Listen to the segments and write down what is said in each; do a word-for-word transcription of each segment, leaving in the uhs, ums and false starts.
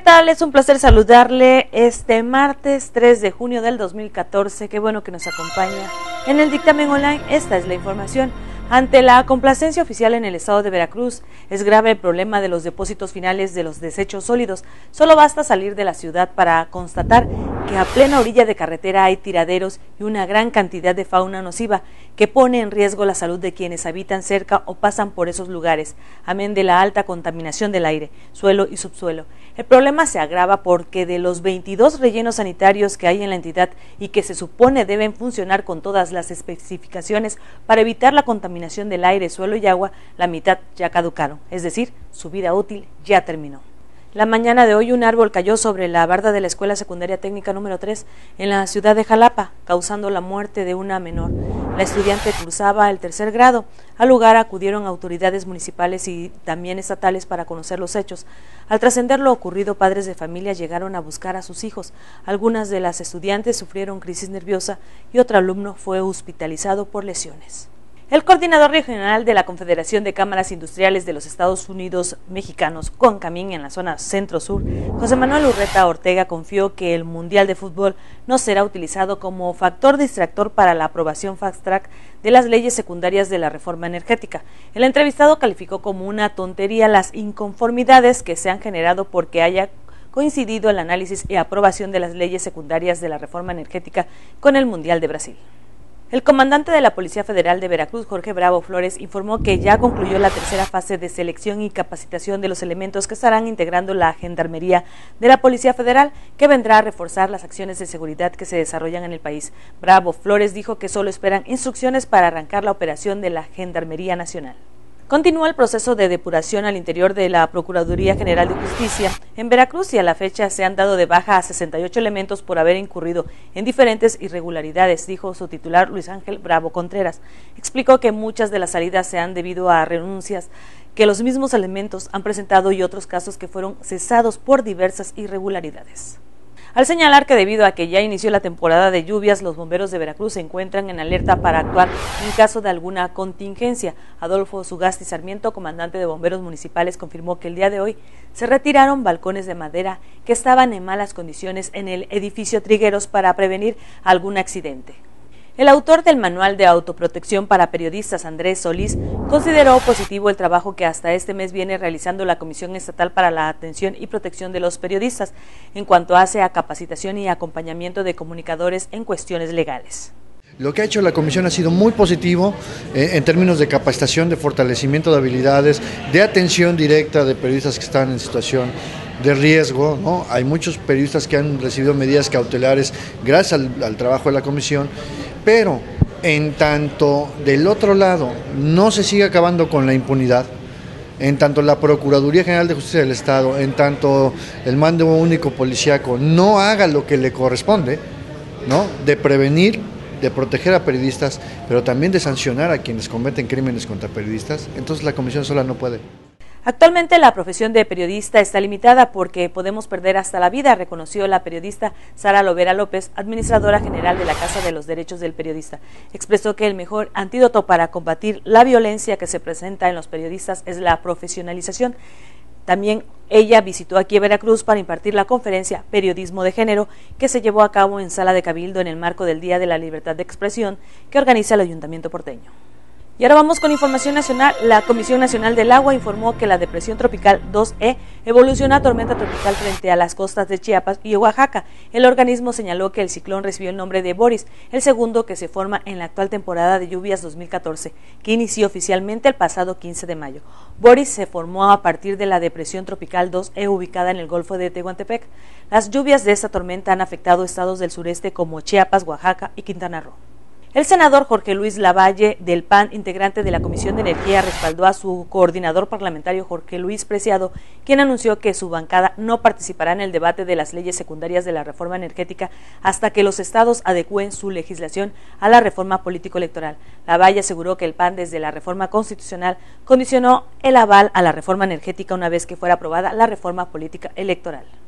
tal? Es un placer saludarle este martes tres de junio del dos mil catorce. Qué bueno que nos acompaña en el dictamen online. Esta es la información. Ante la complacencia oficial en el estado de Veracruz, es grave el problema de los depósitos finales de los desechos sólidos. Solo basta salir de la ciudad para constatar que a plena orilla de carretera hay tiraderos y una gran cantidad de fauna nociva que pone en riesgo la salud de quienes habitan cerca o pasan por esos lugares, amén de la alta contaminación del aire, suelo y subsuelo. El problema se agrava porque de los veintidós rellenos sanitarios que hay en la entidad y que se supone deben funcionar con todas las especificaciones para evitar la contaminación del aire, suelo y agua, la mitad ya caducaron, es decir, su vida útil ya terminó. La mañana de hoy un árbol cayó sobre la barda de la Escuela Secundaria Técnica número tres en la ciudad de Jalapa, causando la muerte de una menor. La estudiante cursaba el tercer grado. Al lugar acudieron autoridades municipales y también estatales para conocer los hechos. Al trascender lo ocurrido, padres de familia llegaron a buscar a sus hijos. Algunas de las estudiantes sufrieron crisis nerviosa y otro alumno fue hospitalizado por lesiones. El coordinador regional de la Confederación de Cámaras Industriales de los Estados Unidos Mexicanos, CONCAMIN, en la zona centro-sur, José Manuel Urreta Ortega, confió que el Mundial de Fútbol no será utilizado como factor distractor para la aprobación fast track de las leyes secundarias de la reforma energética. El entrevistado calificó como una tontería las inconformidades que se han generado porque haya coincidido el análisis y aprobación de las leyes secundarias de la reforma energética con el Mundial de Brasil. El comandante de la Policía Federal de Veracruz, Jorge Bravo Flores, informó que ya concluyó la tercera fase de selección y capacitación de los elementos que estarán integrando la Gendarmería de la Policía Federal, que vendrá a reforzar las acciones de seguridad que se desarrollan en el país. Bravo Flores dijo que solo esperan instrucciones para arrancar la operación de la Gendarmería Nacional. Continúa el proceso de depuración al interior de la Procuraduría General de Justicia en Veracruz y a la fecha se han dado de baja a sesenta y ocho elementos por haber incurrido en diferentes irregularidades, dijo su titular Luis Ángel Bravo Contreras. Explicó que muchas de las salidas se han debido a renuncias que los mismos elementos han presentado y otros casos que fueron cesados por diversas irregularidades. Al señalar que debido a que ya inició la temporada de lluvias, los bomberos de Veracruz se encuentran en alerta para actuar en caso de alguna contingencia. Adolfo Sugasti Sarmiento, comandante de bomberos municipales, confirmó que el día de hoy se retiraron balcones de madera que estaban en malas condiciones en el edificio Trigueros para prevenir algún accidente. El autor del Manual de Autoprotección para Periodistas, Andrés Solís, consideró positivo el trabajo que hasta este mes viene realizando la Comisión Estatal para la Atención y Protección de los Periodistas en cuanto hace a capacitación y acompañamiento de comunicadores en cuestiones legales. Lo que ha hecho la comisión ha sido muy positivo eh, en términos de capacitación, de fortalecimiento de habilidades, de atención directa de periodistas que están en situación de riesgo, ¿no? Hay muchos periodistas que han recibido medidas cautelares gracias al, al trabajo de la comisión, pero en tanto del otro lado no se sigue acabando con la impunidad, en tanto la Procuraduría General de Justicia del Estado, en tanto el mando único policíaco no haga lo que le corresponde, ¿no? De prevenir, de proteger a periodistas, pero también de sancionar a quienes cometen crímenes contra periodistas, entonces la comisión sola no puede. Actualmente la profesión de periodista está limitada porque podemos perder hasta la vida, reconoció la periodista Sara Lovera López, administradora general de la Casa de los Derechos del Periodista. Expresó que el mejor antídoto para combatir la violencia que se presenta en los periodistas es la profesionalización. También ella visitó aquí a Veracruz para impartir la conferencia Periodismo de Género, que se llevó a cabo en Sala de Cabildo en el marco del Día de la Libertad de Expresión que organiza el Ayuntamiento porteño. Y ahora vamos con información nacional. La Comisión Nacional del Agua informó que la depresión tropical dos E evoluciona a tormenta tropical frente a las costas de Chiapas y Oaxaca. El organismo señaló que el ciclón recibió el nombre de Boris, el segundo que se forma en la actual temporada de lluvias dos mil catorce, que inició oficialmente el pasado quince de mayo. Boris se formó a partir de la depresión tropical dos E ubicada en el Golfo de Tehuantepec. Las lluvias de esta tormenta han afectado estados del sureste como Chiapas, Oaxaca y Quintana Roo. El senador Jorge Luis Lavalle, del P A N, integrante de la Comisión de Energía, respaldó a su coordinador parlamentario Jorge Luis Preciado, quien anunció que su bancada no participará en el debate de las leyes secundarias de la reforma energética hasta que los estados adecúen su legislación a la reforma político-electoral. Lavalle aseguró que el P A N, desde la reforma constitucional, condicionó el aval a la reforma energética una vez que fuera aprobada la reforma política electoral.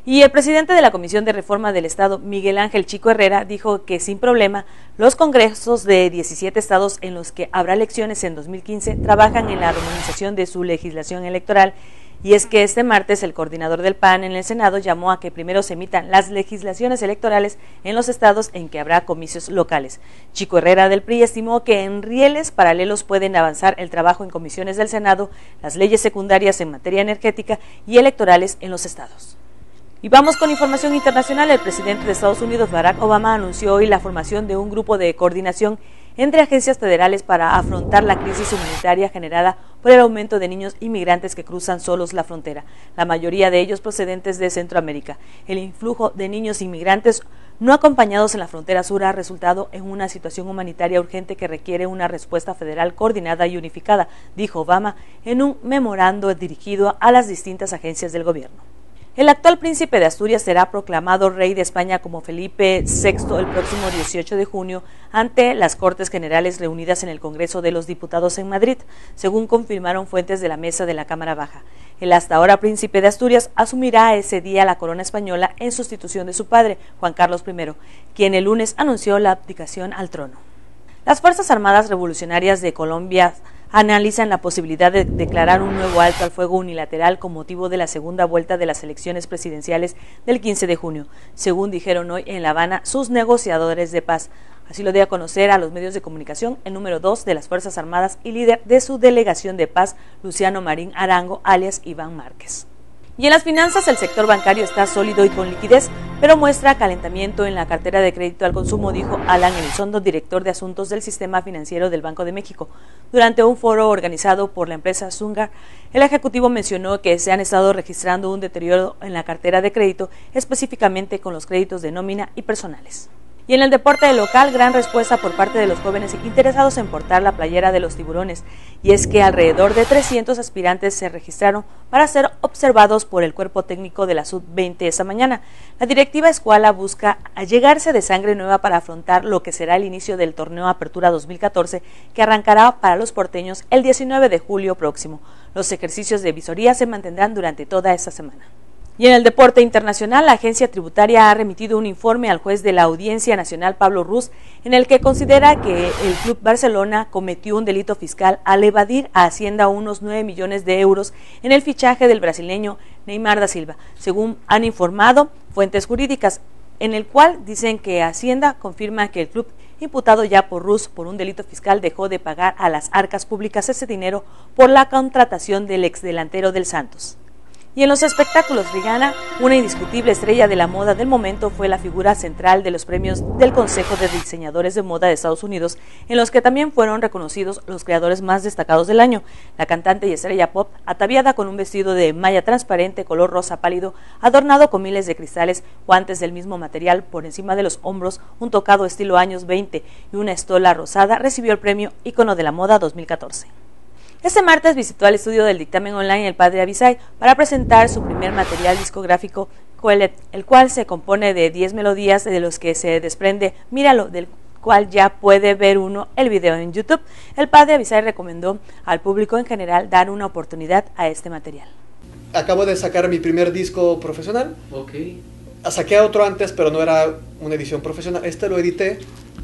Y el presidente de la Comisión de Reforma del Estado, Miguel Ángel Chico Herrera, dijo que sin problema los congresos de diecisiete estados en los que habrá elecciones en dos mil quince trabajan en la armonización de su legislación electoral. Y es que este martes el coordinador del P A N en el Senado llamó a que primero se emitan las legislaciones electorales en los estados en que habrá comicios locales. Chico Herrera del P R I estimó que en rieles paralelos pueden avanzar el trabajo en comisiones del Senado, las leyes secundarias en materia energética y electorales en los estados. Y vamos con información internacional. El presidente de Estados Unidos, Barack Obama, anunció hoy la formación de un grupo de coordinación entre agencias federales para afrontar la crisis humanitaria generada por el aumento de niños inmigrantes que cruzan solos la frontera, la mayoría de ellos procedentes de Centroamérica. El influjo de niños inmigrantes no acompañados en la frontera sur ha resultado en una situación humanitaria urgente que requiere una respuesta federal coordinada y unificada, dijo Obama en un memorando dirigido a las distintas agencias del gobierno. El actual príncipe de Asturias será proclamado rey de España como Felipe sexto el próximo dieciocho de junio ante las Cortes Generales reunidas en el Congreso de los Diputados en Madrid, según confirmaron fuentes de la mesa de la Cámara Baja. El hasta ahora príncipe de Asturias asumirá ese día la corona española en sustitución de su padre, Juan Carlos primero, quien el lunes anunció la abdicación al trono. Las Fuerzas Armadas Revolucionarias de Colombia analizan la posibilidad de declarar un nuevo alto al fuego unilateral con motivo de la segunda vuelta de las elecciones presidenciales del quince de junio, según dijeron hoy en La Habana sus negociadores de paz. Así lo dio a conocer a los medios de comunicación el número dos de las Fuerzas Armadas y líder de su delegación de paz, Luciano Marín Arango, alias Iván Márquez. Y en las finanzas, el sector bancario está sólido y con liquidez, pero muestra calentamiento en la cartera de crédito al consumo, dijo Alan Elizondo, director de asuntos del sistema financiero del Banco de México. Durante un foro organizado por la empresa Zunga, el ejecutivo mencionó que se han estado registrando un deterioro en la cartera de crédito, específicamente con los créditos de nómina y personales. Y en el deporte local, gran respuesta por parte de los jóvenes interesados en portar la playera de los Tiburones, y es que alrededor de trescientos aspirantes se registraron para ser observados por el cuerpo técnico de la sub veinte esta mañana. La directiva escuela busca allegarse de sangre nueva para afrontar lo que será el inicio del torneo Apertura dos mil catorce, que arrancará para los porteños el diecinueve de julio próximo. Los ejercicios de visoría se mantendrán durante toda esta semana. Y en el deporte internacional, la agencia tributaria ha remitido un informe al juez de la Audiencia Nacional, Pablo Ruz, en el que considera que el Club Barcelona cometió un delito fiscal al evadir a Hacienda unos nueve millones de euros en el fichaje del brasileño Neymar da Silva, según han informado fuentes jurídicas, en el cual dicen que Hacienda confirma que el club, imputado ya por Ruz por un delito fiscal, dejó de pagar a las arcas públicas ese dinero por la contratación del exdelantero del Santos. Y en los espectáculos, Rihanna, una indiscutible estrella de la moda del momento, fue la figura central de los premios del Consejo de Diseñadores de Moda de Estados Unidos, en los que también fueron reconocidos los creadores más destacados del año. La cantante y estrella pop, ataviada con un vestido de malla transparente color rosa pálido, adornado con miles de cristales, guantes del mismo material por encima de los hombros, un tocado estilo años veinte y una estola rosada, recibió el premio Ícono de la Moda dos mil catorce. Este martes visitó al estudio del dictamen online el padre Abisai para presentar su primer material discográfico, Coelet, el cual se compone de diez melodías de los que se desprende Míralo, del cual ya puede ver uno el video en YouTube. El padre Abisai recomendó al público en general dar una oportunidad a este material. Acabo de sacar mi primer disco profesional. Okay. Saqué otro antes, pero no era una edición profesional. Este lo edité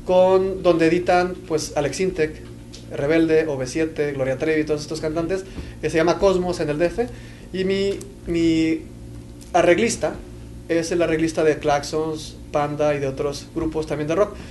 con donde editan pues Alex Intec, Rebelde, O V siete, Gloria Trevi, todos estos cantantes, que se llama Cosmos en el D F, y mi, mi arreglista es el arreglista de Claxons, Panda y de otros grupos también de rock.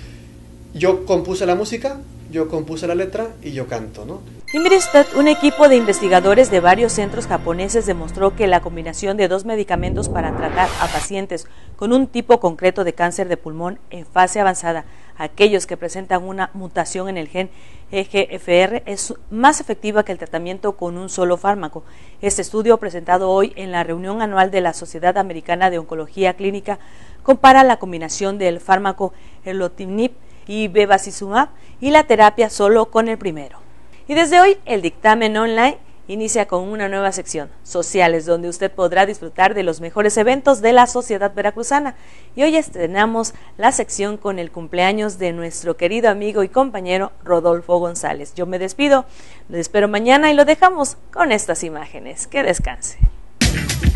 Yo compuse la música, yo compuse la letra y yo canto, ¿no? Y mire usted, un equipo de investigadores de varios centros japoneses demostró que la combinación de dos medicamentos para tratar a pacientes con un tipo concreto de cáncer de pulmón en fase avanzada, aquellos que presentan una mutación en el gen E G F R, es más efectiva que el tratamiento con un solo fármaco. Este estudio, presentado hoy en la reunión anual de la Sociedad Americana de Oncología Clínica, compara la combinación del fármaco erlotinib y bevacizumab y la terapia solo con el primero. Y desde hoy, el dictamen online inicia con una nueva sección, Sociales, donde usted podrá disfrutar de los mejores eventos de la sociedad veracruzana. Y hoy estrenamos la sección con el cumpleaños de nuestro querido amigo y compañero Rodolfo González. Yo me despido, lo espero mañana y lo dejamos con estas imágenes. Que descanse.